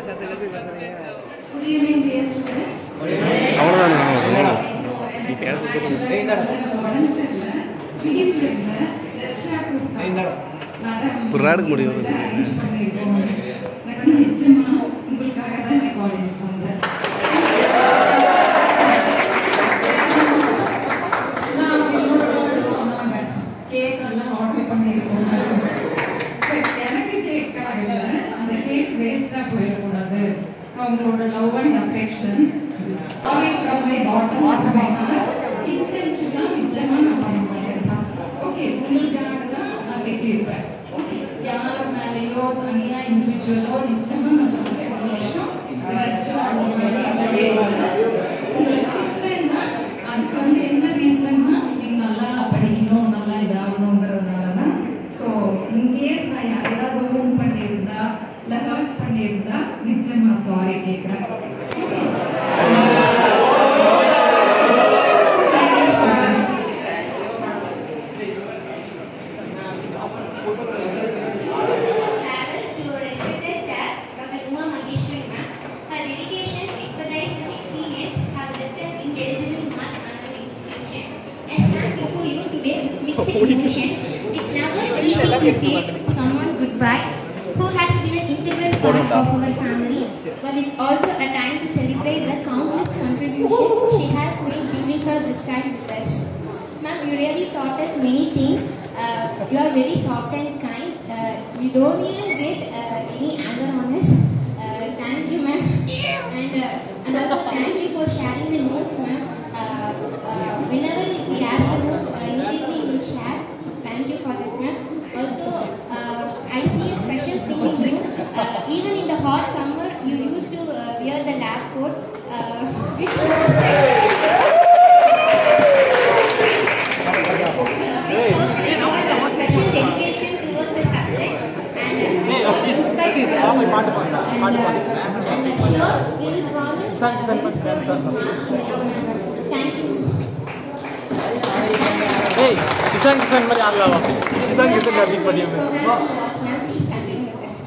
Good evening, dear students. புறாடுக்கு முடியும் உங்களோட love and affection always from my bottom of my heart intentional நிஜமா நான் பண்ண மாட்டேன் ஓகே உங்களுக்காக தான் நான் கேட்கிறேன் ஓகே யார் மேலேயோ தனியா இண்டிவிஜுவலோ நிஜமா நான் சொல்றேன் ஒரு வருஷம் ஏதாச்சும் உங்களுக்கு கிட்டேன்னா அதுக்கு வந்து என்ன ரீசன்னா நீங்க நல்லா படிக்கணும் நல்லா இதாகணுங்கிறதுனால தான் ஸோ இன்கேஸ் நான் யாரையாவது ஓன் பண்ணியிருந்தா இல்லை ஹர்ட் பண்ணியிருந்தா நிச்சயமா சாரி கேட்குறேன். It's never easy to say someone goodbye who has been an integral part of our family, but it's also a time to celebrate the countless contributions she has made during her this time with us. Ma'am, you really taught us many things. You are very soft and kind. You don't even get any anger on us. Thank you, ma'am. And also thank you for sharing the notes, ma'am. Whenever we ask the notes, immediately you will share. So thank you for that, ma'am. Also, I see a special thing in you. Even in the hot summer, you used to wear the lab coat, which shows special dedication towards the subject and sure will promise thank you. Hey, kisan mari aag lawa. Kisan gabi padi mein. Please continue with us.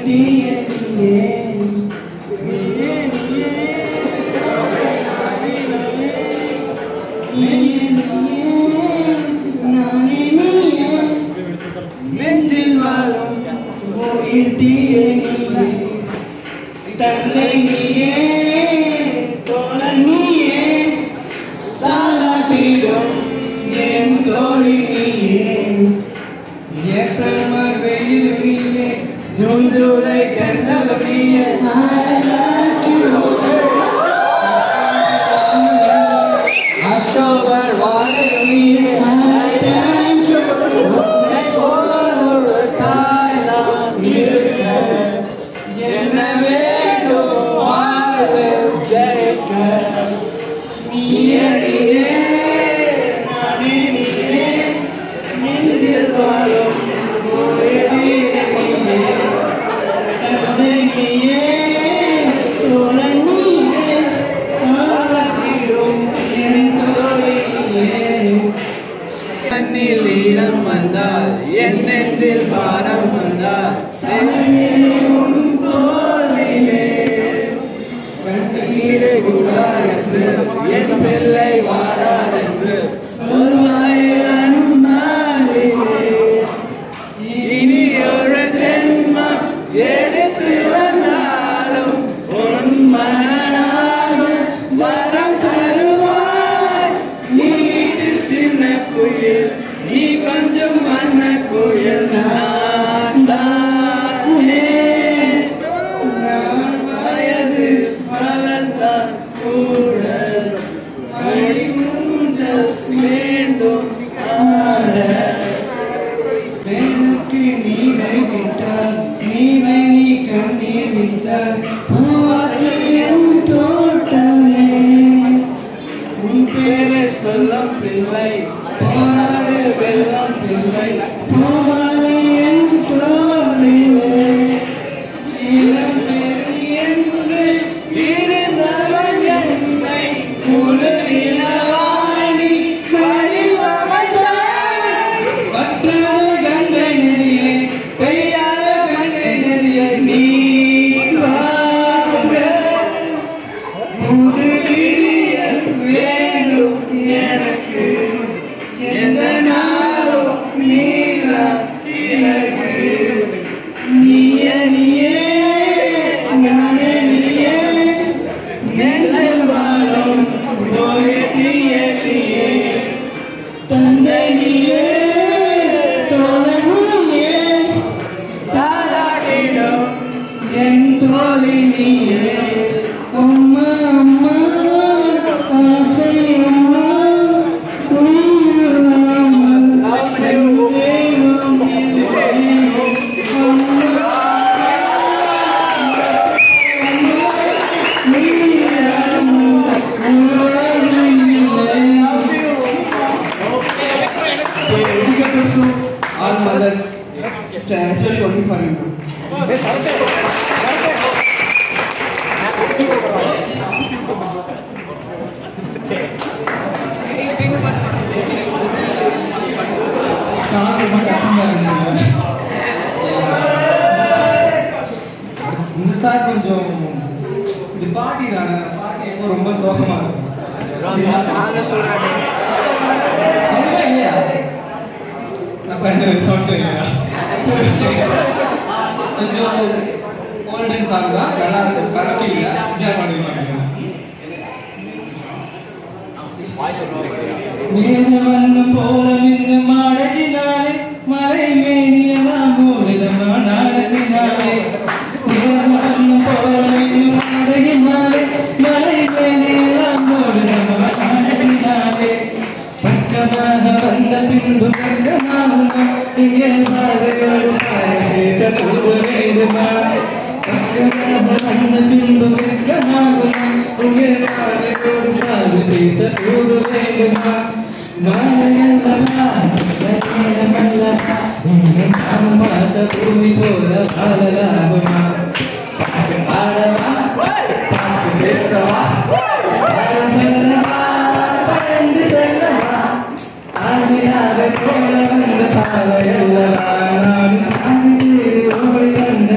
I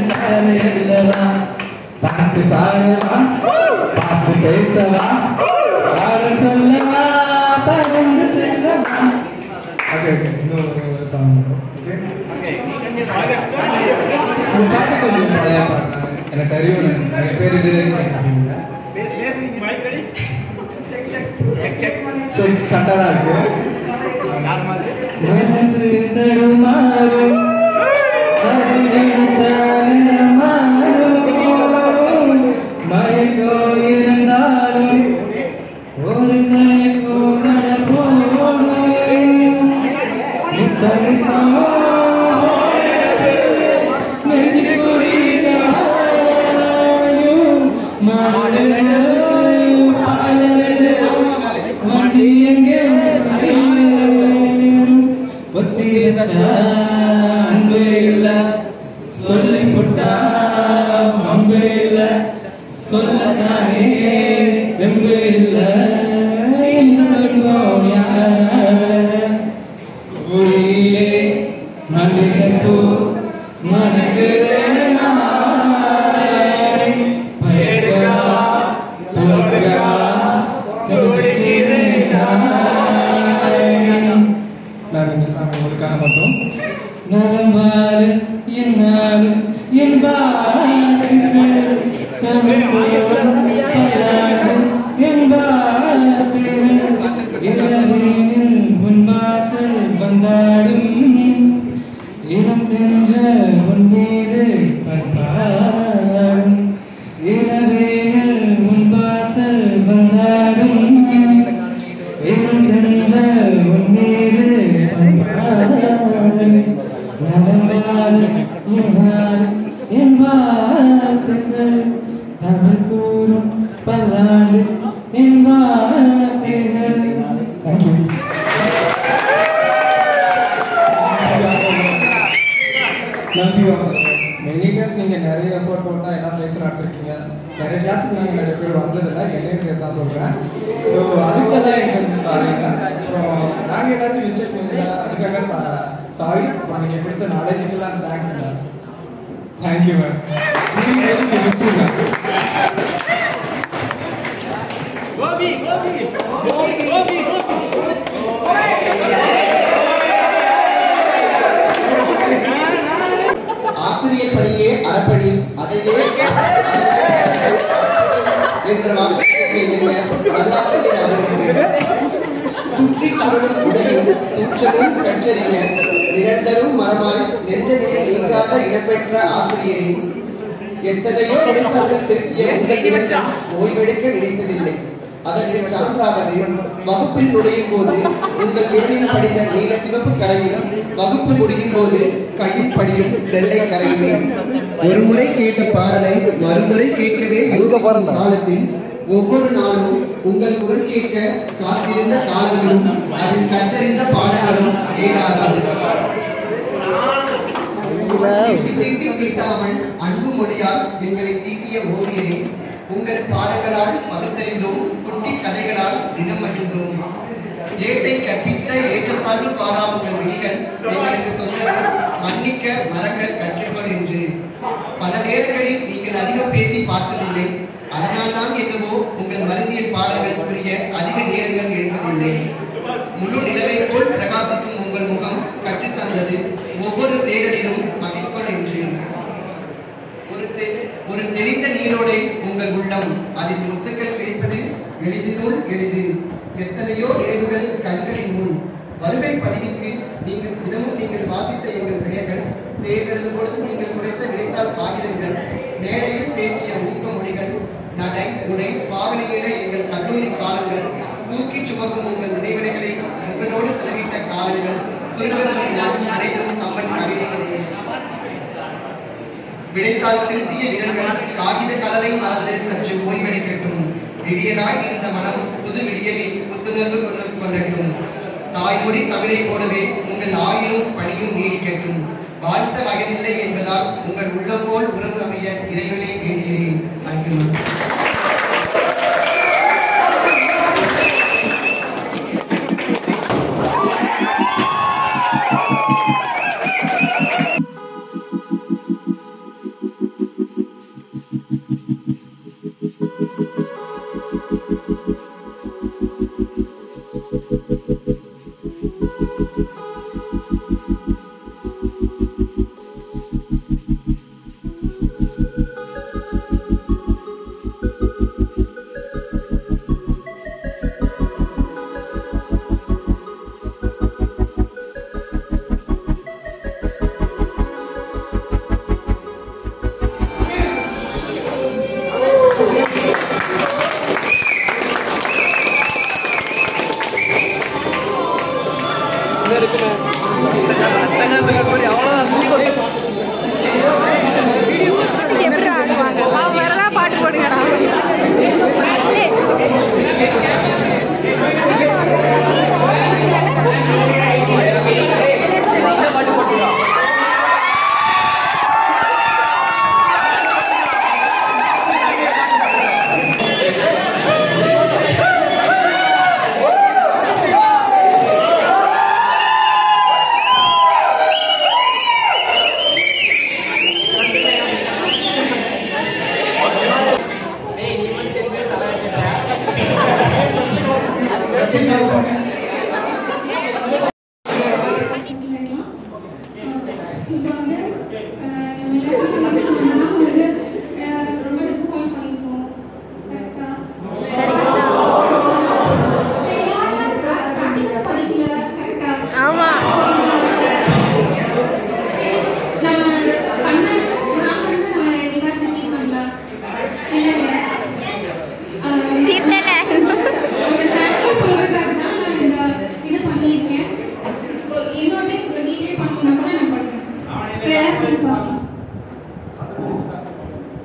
அல்லவா பாட்டு பாடவா பாட்டு பேசவா பாடல் சொல்லவா பகிர்ந்து செல்லவா. Okay okay இன்னொரு song. Okay அந்த பாட்டு கொஞ்சம் பழைய பாட்டு எனக்கு அறிவு நிறைய பேர் இது சரி கரெக்டாக தான் இருக்கு. மனசு தடுமாறும் மயக்கோ இருந்தாலும் ஒரு மயக்கோ அன்பு இல்ல சொல்லி போட்டா அன்பு இல்ல சொல்லத்தானே வெம்பு இல்ல ஒளியிலே மல்லிகைப்பூ மணக்குதே மட்டும் நலமாறு என்னாலும் முன்வாசல் வந்தாடும் இனம் தென்ற உன் மீது பண்பாடும் இளவேனில் முன்வாசல் வந்தாடும் இனம் தென்ற உன் மீது தமிழ் கூறும் பல்லாண்டு என் வார்த்தைகள். மெனி டைம்ஸ் நீங்கள் நிறைய எஃபோர்ட் போட்டால் எல்லா ஸ்லைஸும் நடத்திருக்கீங்க. நிறைய கிளாஸுக்கு நாங்கள் நிறைய பேர் வந்ததில்லை, என்னையும் சேர்த்து தான் சொல்கிறேன். ஸோ அதுக்கெல்லாம் எனக்கு வந்து சாரி. அப்புறம் நாங்கள் ஏதாச்சும் மிஸ்டேக் பண்ணிருந்தா அதுக்காக சாரி. அப்புறம் நீங்கள் கொடுத்த நாலேஜுக்கெல்லாம் தேங்க்ஸ் மேம். Thank you ma'am. ஆசிரியர் பணியே அறப்பணி அதையே என்ற சுற்றி சுழலும் உடையும் சூற்றமும் கற்றறிய நிரந்தரும் மரமாய் நெஞ்சத்தில் நீங்காத இடம்பெற்ற ஆசிரியரின் எத்தனையோ முடித்தார்கள் திருத்திய உங்கள் இலக்கம் ஓய்வெடுக்க நினைத்ததில்லை. அதற்கு சான்றாகவே வகுப்பில் நுழையும் போது உங்கள் விரலில் படித்த நீல சிவப்பு கரையில் வகுப்பு முடியும் போது கையில் படியும் வெள்ளை கரையுமே. ஒரு முறை கேட்ட பாடலை மறுமுறை கேட்கவே காலத்தில் ஒவ்வொரு நாளும் உங்கள் குரல் கேட்க காத்திருந்த காலங்களும் அதில் கற்றறிந்த பாடங்களும் ஏராளம். தீட்டாமல் அன்பு மொழியால் எங்களை தீட்டிய ஓவியரே, உங்கள் பாடங்களால் பகுத்தறிந்தோம், குட்டி கதைகளால் தினம் மகிழ்ந்தோம். ஏட்டை கற்பித்த ஏற்றத்தாழ்வு பாரா உங்கள் விழிகள் எங்களுக்கு சொன்ன மன்னிக்க மறக்க கற்றுக்கொள் என்று. பல நேரங்களில் நீங்கள் அதிகம் பேசி பார்த்ததில்லை, அதனால்தான் என்னவோ உங்கள் மருந்தியல் பாடங்கள் புரிய அதிக நேரங்கள் எழுந்ததில்லை. முழு நிலவை போல் பிரகாசிக்கும் உங்கள் முகம் கற்றுத்தந்தது ஒவ்வொரு தேடலிலும் மகிழ்கொள் என்று. ஒரு தெளிந்த நீரோடை உங்கள் உள்ளம், அதில் முத்துக்கள் கிடைப்பது எளிதினுள் எளிது. எத்தனையோ நினைவுகள் கண்களின் முன். வருகை பதிவுக்கு நீங்கள் வாசித்த எங்கள் பெயர்கள், தேர்ந்தெழுதும் பொழுது நீங்கள் குறைத்த விடைத்தாள் காகிதங்கள், மேடையில் பேசிய ஊக்கமொழிகள், நடை உடை பாவனையில எங்கள் கல்லூரி காலங்கள், தூக்கி சுமக்கும் உங்கள் நினைவினைகளை உங்களோடு செலவிட்ட காலங்கள், சுருங்க சொன்னால் அனைத்தும் தம்மன் கவிதைகளே. விடைத்தாள் திருத்திய விரல்கள் காகித கடலை மறந்து சற்று ஓய்வெடுக்கட்டும். விடியலாய் இருந்த மனம் புது விடியலில் புத்துணர்வு கொள்ளட்டும். தாய்மொழி தமிழை போலவே உங்கள் ஆயிரும் பணியும் நீடிக்கட்டும். வாழ்த்த வயதில்லை என்பதால் உங்கள் உள்ளம் போல் உறவு அமைய இறைவனை வேண்டுகிறேன். Thank you.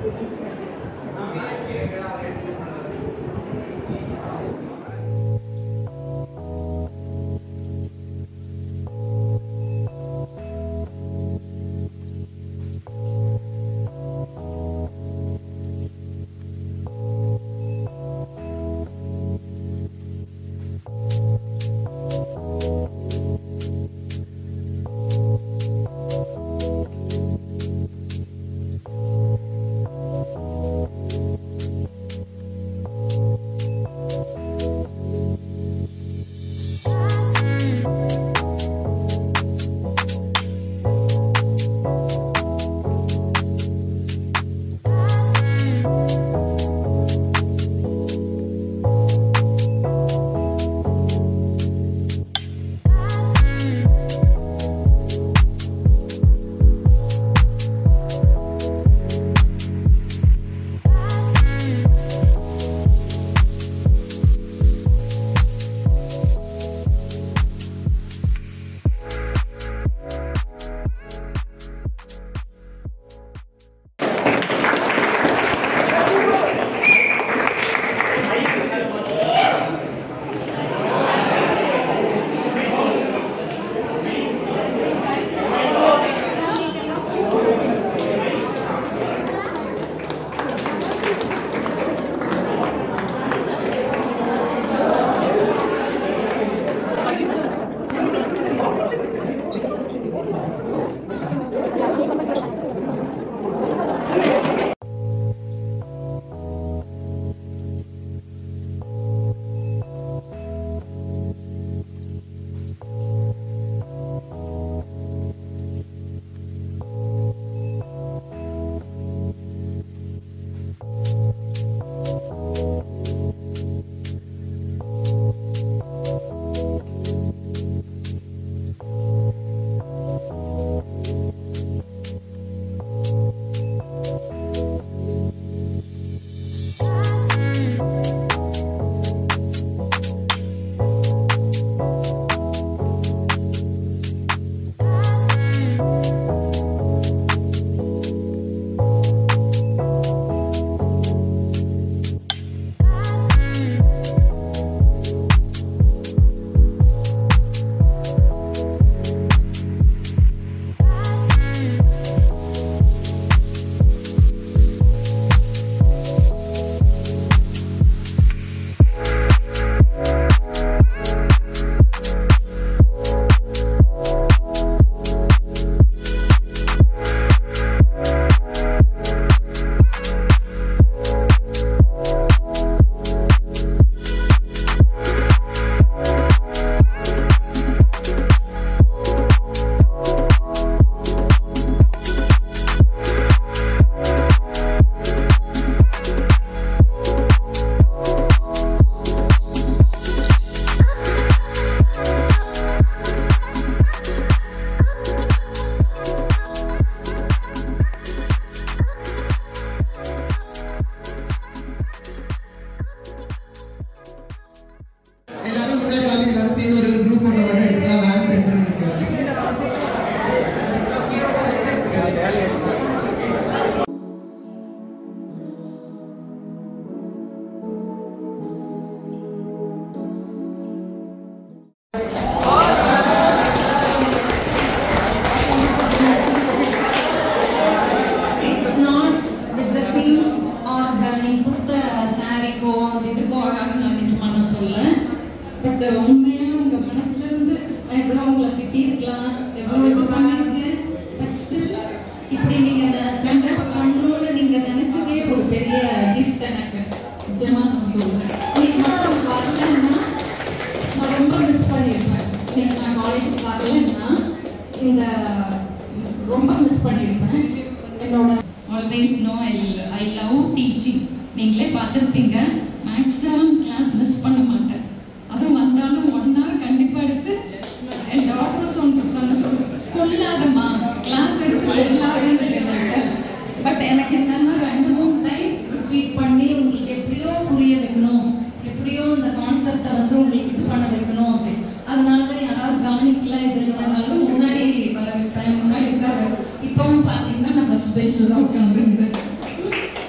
Always know I love teaching. நீங்களே பார்த்திருப்பீங்க மேக்ஸிமம் கிளாஸ் மிஸ் பண்ண மாட்டேன். அதுவும் வந்தாலும் 1 hour கண்டிப்பா எடுத்து என் டாக்டர் சொன்ன கொள்ளாதம்மா கிளாஸ் எடுத்து கொள்ளாதன்னு. பட் எனக்கு என்னன்னா 2-3 டைம் ரிப்பீட் பண்ணி உங்களுக்கு எப்படியோ புரிய வைக்கணும், எப்படியோ இந்த கான்செப்டை வந்து உங்களுக்கு இது பண்ண வைக்கணும் அப்படி. அதனால தான் யாராவது கவனிக்கல இது இல்லைனாலும் முன்னாடி வர வைப்பேன், முன்னாடி உட்கார. இப்பவும் பார்த்தீங்கன்னா நான் ஃபர்ஸ்ட் பெஞ்சில் தான் உட்காந்துருந்தேன்.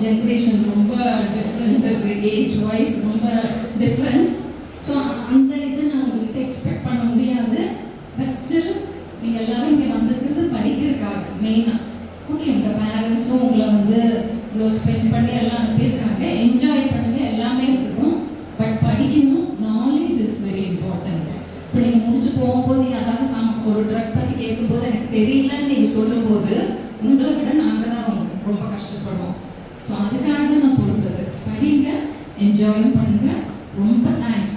ஜென்ரேஷன் ரொம்ப டிஃப்ரென்ஸ் இருக்குது, ஏஜ் வைஸ் ரொம்ப டிஃப்ரென்ஸ். ஸோ அந்த இதை நான் உங்கள்கிட்ட எக்ஸ்பெக்ட் பண்ண முடியாது. பட் ஸ்டில் நீங்கள் எல்லாரும் இங்கே வந்திருக்கிறது படிக்கிறதுக்காக மெயினாக. ஓகே, உங்கள் பேரண்ட்ஸும் உங்களை வந்து இவ்வளோ ஸ்பெண்ட் பண்ணி எல்லாம் அனுப்பியிருக்காங்க, என்ஜாய் பண்ணுங்க, எல்லாமே இருக்கட்டும். பட் படிக்கணும், நாலேஜ் இஸ் வெரி இம்பார்ட்டன்ட். இப்போ நீங்கள் முடிச்சு போகும்போது யாராவது ஒரு ட்ரக் பற்றி கேட்கும்போது எனக்கு தெரியலன்னு நீங்கள் சொல்லும்போது உங்களை விட நாங்கள் தான் ரொம்ப கஷ்டப்படுவோம். ஸோ அதுக்காக தான் நான் சொல்கிறது, படிங்க, என்ஜாயும் பண்ணுங்க. ரொம்ப தேங்க்ஸ்.